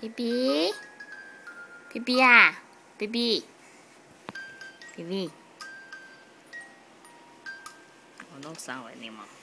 BB， BB 啊 ，BB， BB， 我弄伤了你吗？